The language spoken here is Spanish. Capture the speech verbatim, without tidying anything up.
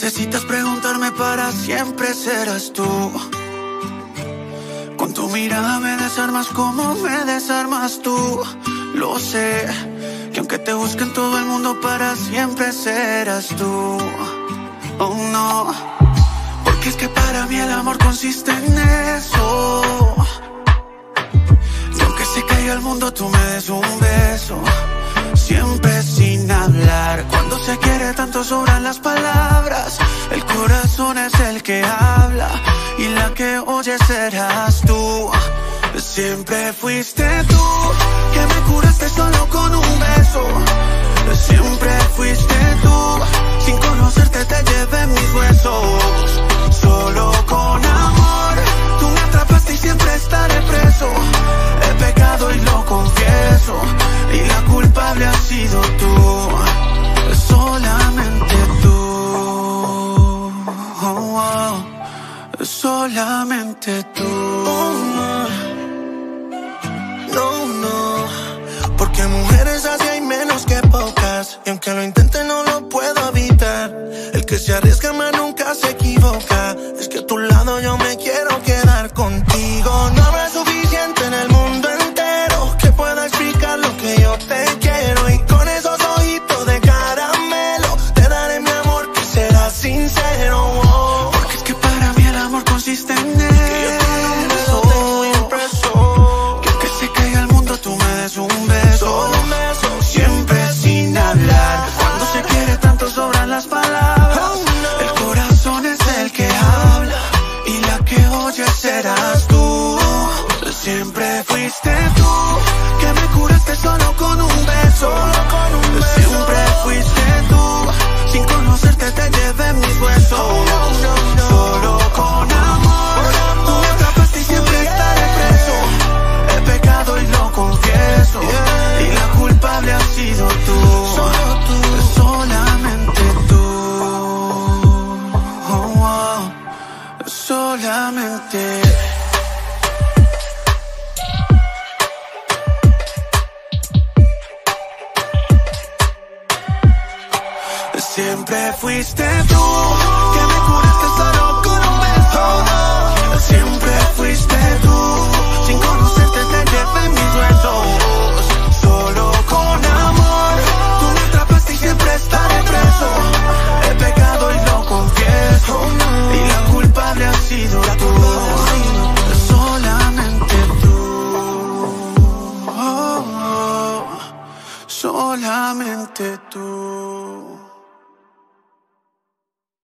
necesitas preguntarme, para siempre serás tú. Con tu mirada me desarmas como me desarmas tú. Lo sé, que aunque te busquen todo el mundo, para siempre serás tú. Oh no, porque es que para mí el amor consiste en eso. Y aunque se caiga el mundo, tú me des un beso, siempre sin hablar. Cuando se quiere tanto sobran las palabras. El corazón es el que habla y la que oye serás tú. Siempre fuiste tú, que me curaste solo con un beso. Siempre fuiste tú, sin conocerte te llevé mis huesos. Solo con amor, tú me atrapaste y siempre estaré preso. He pecado y lo confieso, y la culpable has sido tú, solamente tú. Oh, oh, solamente tú. Oh, no, no, no, porque mujeres así hay menos que pocas, y aunque lo intente no lo puedo evitar. El que se arriesga más nunca se equivoca. Es que a tu lado yo me quiero quedar contigo. No habrá suficiente en el mundo entero que pueda explicar lo que yo te quiero, y con esos ojitos de caramelo te daré mi amor que será sincero. Oh, porque es que para mí el amor consiste en eso. Tengo impreso que aunque se caiga el mundo, tú me des un beso, solo un beso, siempre sin hablar. Cuando se quiere tanto sobran las palabras. El corazón es el que habla y la que oye serás tú. Siempre fuiste tú, que me curaste solo con un beso. Siempre fuiste tú, sin conocerte te llevé mis huesos. Solo con amor, tú me atrapaste y siempre estaré preso. He pecado y lo confieso, y la culpable has sido tú, solamente tú. Oh, oh, solamente. Siempre fuiste tú, que me curaste solo con un beso. Siempre fuiste tú, sin conocerte te llevé mis huesos. Solo con amor, tú me atrapaste y siempre estaré preso. He pecado y lo confieso, y la culpable has sido tú, solamente tú. Oh, oh, solamente tú.